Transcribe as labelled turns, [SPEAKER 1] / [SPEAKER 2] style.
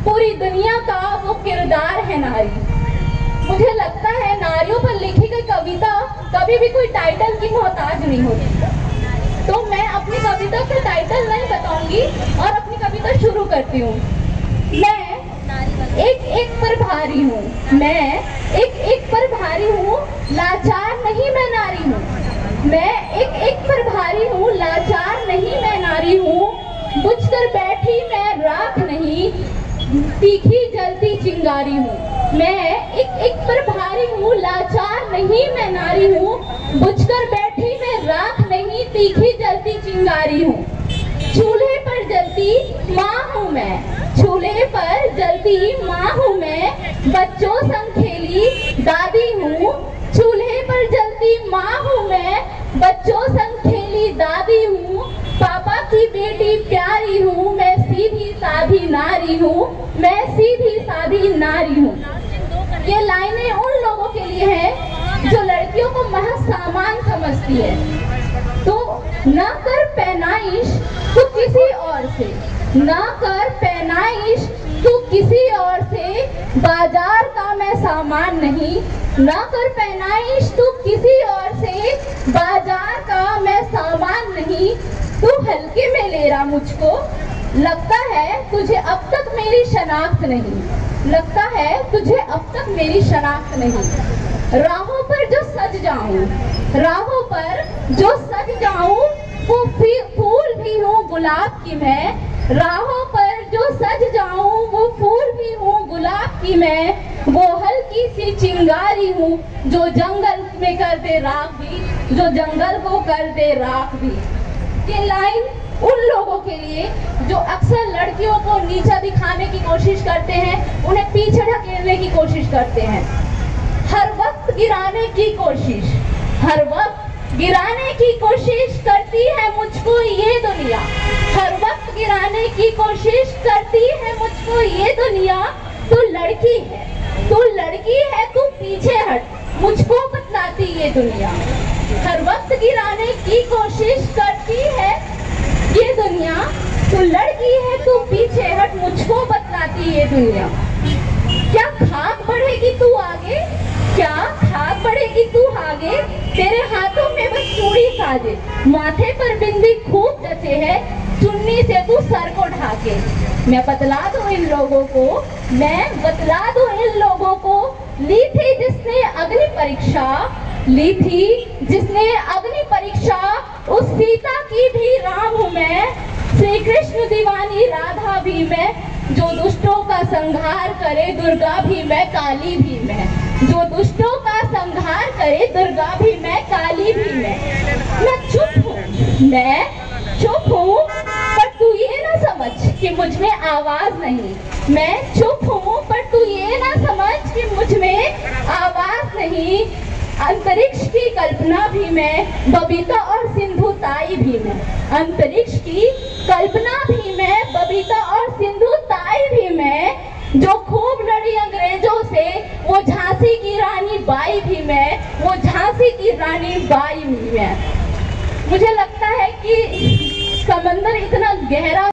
[SPEAKER 1] पूरी दुनिया का वो किरदार है नारी। मुझे लगता है नारियों पर लिखी गई कविता कभी भी कोई टाइटल की मोहताज नहीं होती। तो मैं अपनी कविता का टाइटल नहीं बताऊंगी और अपनी कविता शुरू करती हूँ। मैं एक एक पर भारी हूँ, मैं एक एक पर भारी हूँ, लाचार नहीं मैं नारी हूँ। मैं एक एक पर भारी हूँ, लाचार नहीं मैं नारी हूँ। बुझ कर बैठी मैं राख नहीं, तीखी जलती चिंगारी हूँ। मैं एक एक पर भारी हूँ, लाचार नहीं मैं नारी हूँ। बुझ कर बैठी मैं राख नहीं, तीखी जलती चिंगारी हूँ। चूल्हे पर जलती माँ हूँ मैं, चूल्हे पर जलती माँ हूँ मैं। बच्चों संग खेली दादी हूँ, चूल्हे पर जलती माँ हूँ मैं। बच्चों संग खेली दादी हूँ, पापा की बेटी प्यारी हूँ। मैं सीधी साधी नारी हूँ, मैं सीधी साधी नारी हूँ। ये लाइनें उन लोगों के लिए हैं जो लड़कियों को महज सामान समझती है। तो न कर पैनाइश तू किसी और से, न कर पैनाइश तू किसी और से, बाजार का मैं सामान नहीं। न कर पैनाइश तू किसी और से, बाजार का मैं सामान नहीं। तू हल्के में ले रहा मुझको, लगता है तुझे अब तक मेरी शनाख्त नहीं, लगता है तुझे अब तक मेरी शनाख्त नहीं। राहों पर जो सज जाऊं, राहों पर जो सज जाऊं, वो फूल भी हूँ गुलाब की मैं। राहों पर जो सज जाऊं, वो फूल भी हूँ गुलाब की मैं। वो हल्की सी चिंगारी हूँ जो जंगल में कर दे राख भी, जो जंगल को कर दे राख भी। ये लाइन उन लोगों के लिए जो अक्सर लड़कियों को नीचा दिखाने की कोशिश करते हैं, उन्हें पीछे ढकेलने की कोशिश करते हैं। हर वक्त गिराने की कोशिश, हर वक्त गिराने की कोशिश करती है मुझको ये दुनिया। हर वक्त गिराने की कोशिश करती है मुझको ये दुनिया। तू लड़की है, तू लड़की है, तू पीछे हट, मुझको बतलाती ये दुनिया। हर वक्त गिराने की कोशिश करती है ये दुनिया। तू लड़की है, तू पीछे हट, मुझको बतलाती ये दुनिया। क्या खाक बढ़ेगी तू आगे, क्या खाक बढ़ेगी तू आगे। तेरे हाथों में बस चूड़ी साजे, माथे पर बिंदी खूब जचे है, चुन्नी से तू सर को ढाके। मैं बतला दूं इन लोगों को, मैं बतला दूं इन लोगों को। ली थी जिसने अग्नि परीक्षा, ली थी जिसने अग्नि परीक्षा, उस सीता की भी राम हूँ मैं। श्री कृष्ण दीवानी राधा भी मैं, जो दुष्टों का संहार करे दुर्गा भी मैं, काली भी मैं। जो दुष्टों का संहार करे दुर्गा भी मैं, काली भी मैं। मैं चुप हूँ, मैं चुप हूँ, पर तू ये ना समझ कि मुझ में आवाज नहीं। मैं चुप हूँ, पर तू ये ना समझ कि मुझ में आवाज नहीं। अंतरिक्ष की कल्पना भी मैं, बबीता और सिंधु ताई भी मैं। अंतरिक्ष की कल्पना भी मैं, बबीता और सिंधु ताई भी मैं। जो खूब लड़ी अंग्रेजों से, वो झांसी की रानी बाई भी मैं, वो झांसी की रानी बाई भी मैं। मुझे लगता है कि समंदर इतना गहरा